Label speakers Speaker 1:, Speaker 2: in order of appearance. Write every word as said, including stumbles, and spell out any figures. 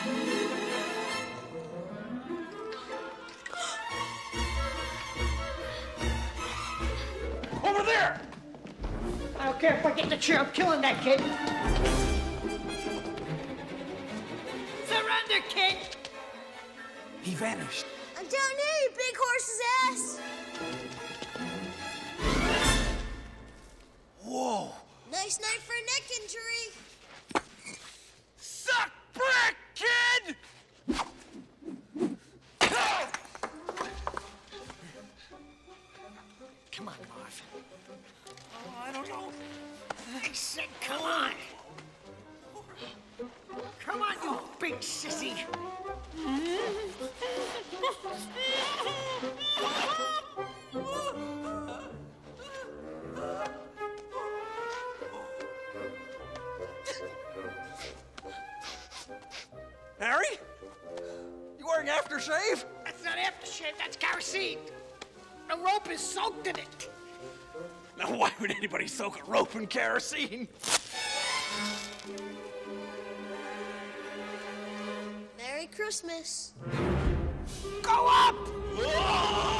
Speaker 1: Over there!
Speaker 2: I don't care if I get the chair. I'm killing that kid. Surrender, kid!
Speaker 1: He vanished.
Speaker 3: I'm down here, you big horse's ass.
Speaker 1: Whoa!
Speaker 3: Nice night for a neck injury.
Speaker 1: Suck brick, kid!
Speaker 2: Come on, Marv.
Speaker 1: Oh, I don't know.
Speaker 2: I said come on. Come on, you big sissy.
Speaker 1: Harry? You wearing aftershave?
Speaker 2: That's not aftershave, that's kerosene. The rope is soaked in it.
Speaker 1: Now, why would anybody soak a rope in kerosene?
Speaker 3: Merry Christmas.
Speaker 2: Go up!